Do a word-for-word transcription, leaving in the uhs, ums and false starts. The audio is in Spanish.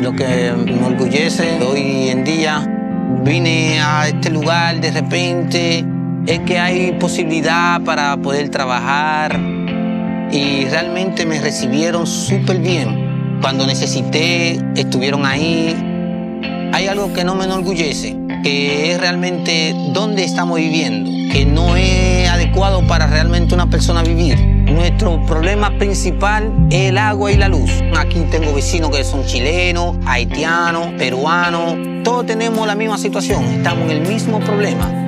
Lo que me enorgullece hoy en día, vine a este lugar de repente, es que hay posibilidad para poder trabajar y realmente me recibieron súper bien. Cuando necesité, estuvieron ahí. Hay algo que no me enorgullece, que es realmente dónde estamos viviendo, que no es adecuado para realmente una persona vivir. Nuestro problema principal es el agua y la luz. Aquí tengo vecinos que son chilenos, haitianos, peruanos. Todos tenemos la misma situación, estamos en el mismo problema.